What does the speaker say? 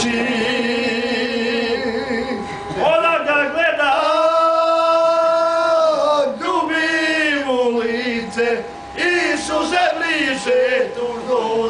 oči. Ona ga gleda, ljubi mu lice i suze bliže tužno